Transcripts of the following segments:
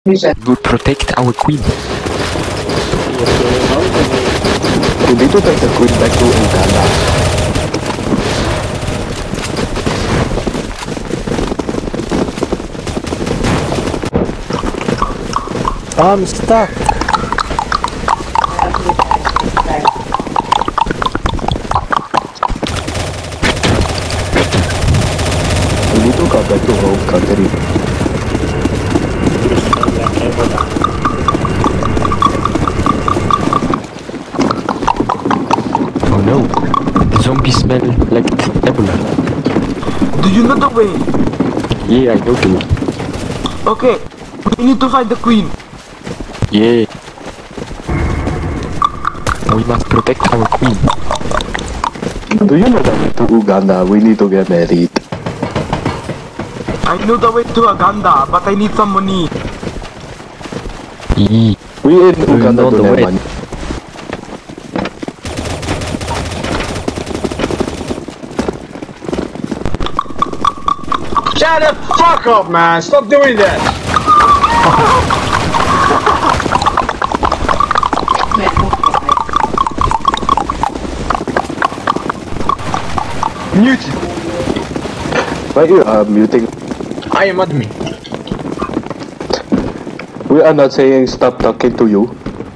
will protect our queen. We need to take the queen back to Uganda. I'm stuck. We need to come back to home country. Oh no, the zombies smell like Ebola. Do you know the way? Yeah, I know too. Okay, we need to find the queen. Yeah. We must protect our queen. Do you know that to Uganda we need to get married? I know the way to Uganda, but I need some money. Yeah. We in Uganda know don't the have way. money. Shut the fuck up, man! Stop doing that! Mute! Why you are muting? I am admin. We are not saying stop talking to you.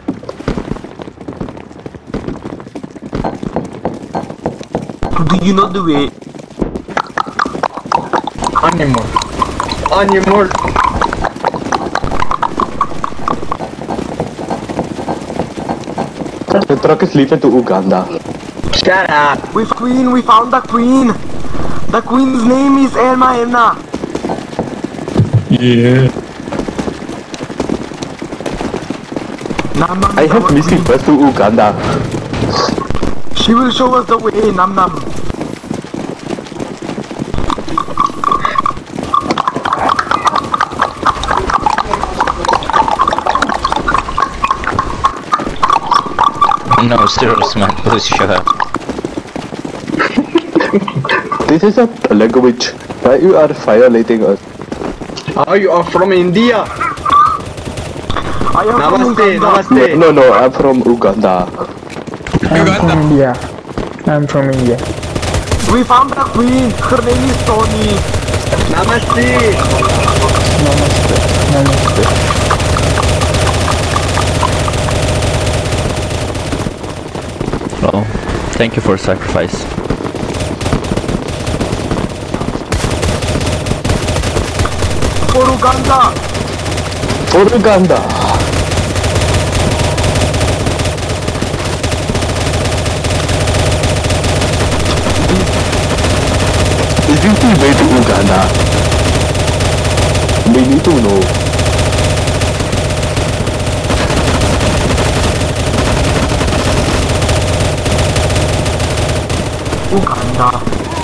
Do you know the way? Animal. Animal. The truck is leaving to Uganda. Shut up. We found the queen. The queen's name is Elma. Yeah. Nam Nam I is have our missing queen. bus to Uganda. She will show us the way, Nam Nam. No, serious man, please shut up. This is a language. Why you are violating us? You are from India. I am from Namaste, Uganda. namaste. No, I'm from Uganda. I'm from India. I'm from India. We found the queen. Her name is Tony. Namaste. Namaste. Namaste. Well, thank you for sacrifice. For Uganda. For Uganda. Is this the way to Uganda? We need to know. Uganda.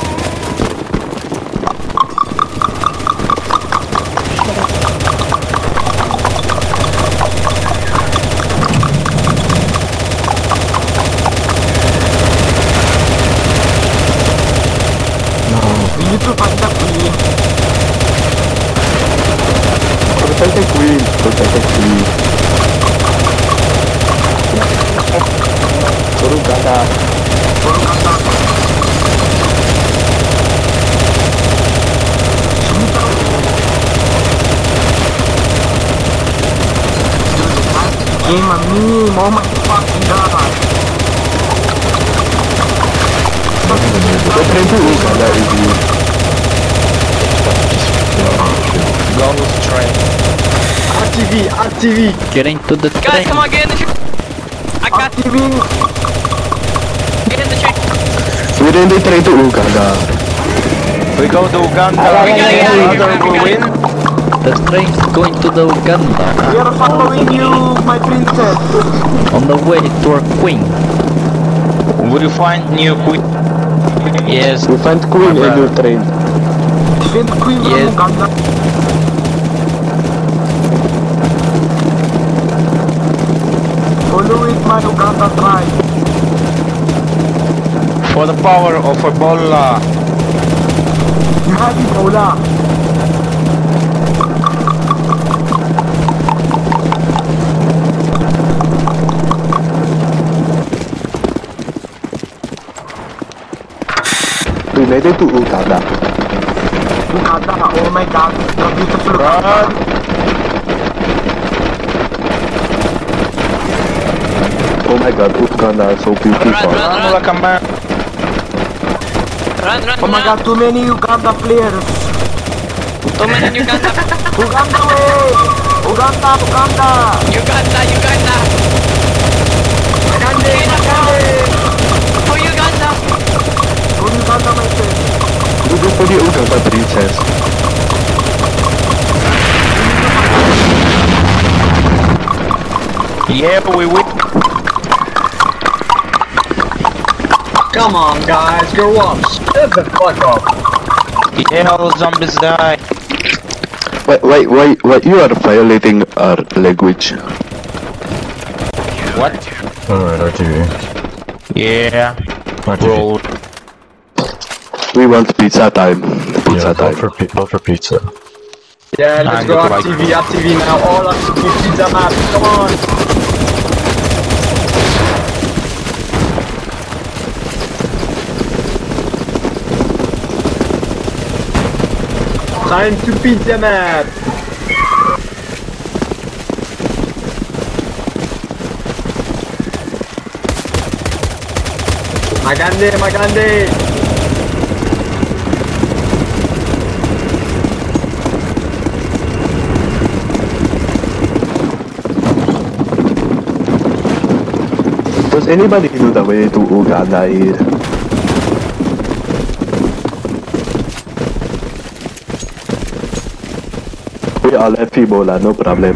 We need to find the queen. Protect the queen. Protect the queen. For Uganda. For Uganda. Hey, mommy, oh my fucking god. The train to Uganda is you. Ghost train. RTV. Get into the train. Guys, come on, get in the train. I got you. Activing. Get in the train. We're in the train to Uganda. We go to Uganda. We gotta get out of here. Mother will win. The train's going to the Uganda. We are following you, my princess. On the way to our queen. Will you find new queen? Yes. We find queen in your train. Defend queen from Yes. Uganda. Follow it, my Uganda tribe. For the power of Ebola. You have Ebola. made it to Uganda. Uganda, oh my god, the beautiful Uganda. Oh my god, Uganda is so beautiful. Run, Oh my god, too many Uganda players. Too many Uganda. Uganda way! Uganda! Uganda. For Uganda. Oh, Uganda, my friend. We go for the Uganda princess. Yeah, we win. Come on, guys, grow up. Shut the fuck up. Yeah, all the zombies die. Wait, you are violating our language. What? Alright, RTV. Yeah. Roll. We want pizza time. Pizza time. Vote for pizza. Yeah, let's go Like- RTV now. All RTV pizza map. Come on. Time to pizza map. Magande. Does anybody know the way to Uganda here? We all have Ebola, no problem.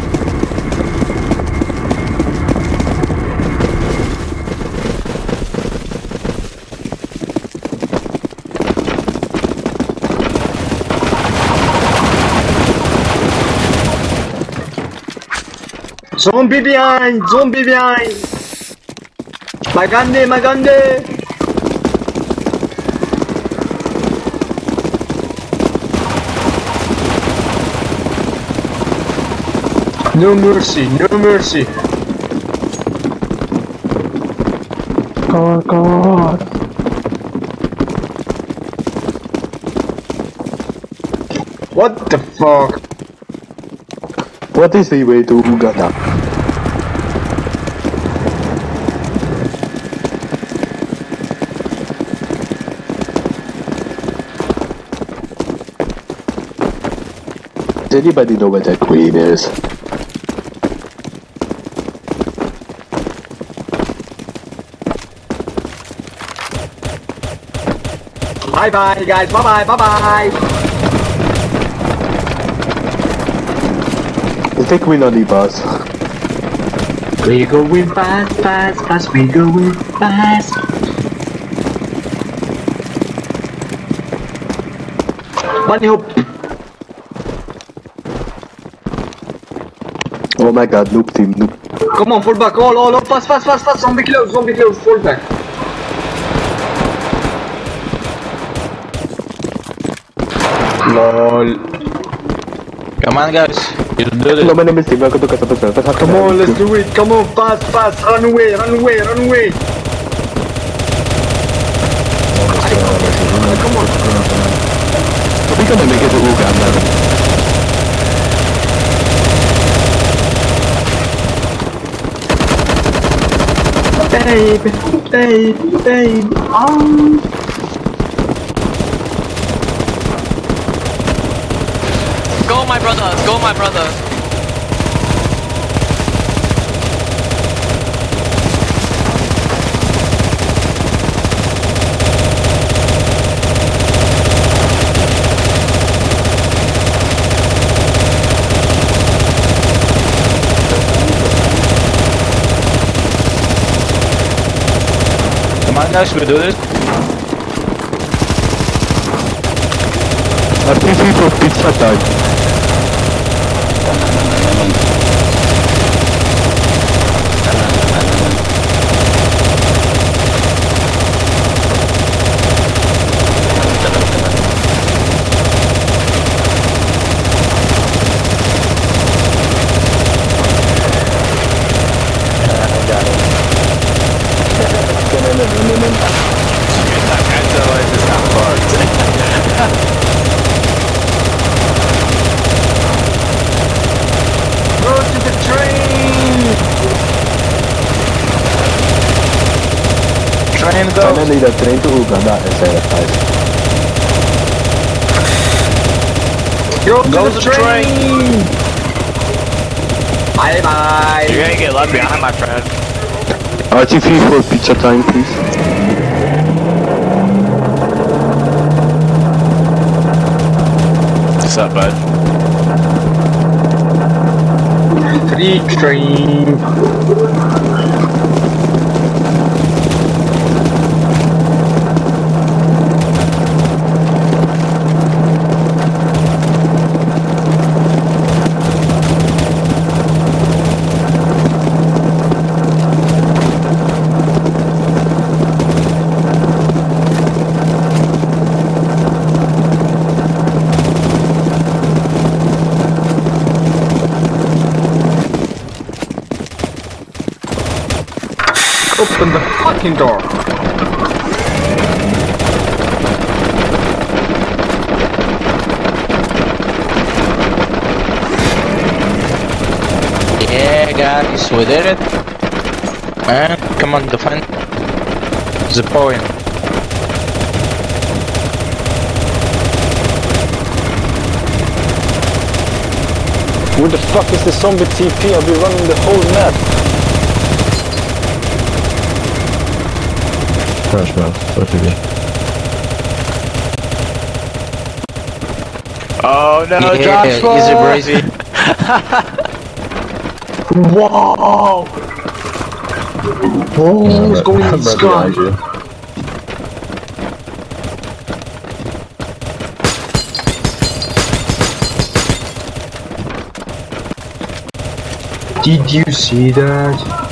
Zombie behind. Magande. No mercy. God. What the fuck? What is the way to Uganda? Does anybody know where the queen is? Bye guys. Bye. Is the queen on the bus? We going fast, we going fast. Bunny hop. Oh my god, noob team, noob. Come on, fall back. All, fast. Zombie close, fall back. LOL. Come on, guys. You do this. Hello, my name is Steve. Welcome to Kasabas. Come on, let's do it. Come on, fast. Run away. Come on. We're gonna make it to Uganda. Babe. Go, my brothers. Come on, guys. We do this. RPG for pizza time. I realize it's not bugged. need a train to Uganda and sanitize. Go to the train! Bye bye! You're gonna get left behind, my friend. RTV for pizza time, please. What's up, bud? Free train! Open the fucking door! Yeah, guys, we did it. Man, come on, defend the point. Where the fuck is the zombie TP? I'll be running the whole map. Crash man, RTV. Oh no, Yeah, easy breezy. Wow! Who's going in the sky? Did you see that?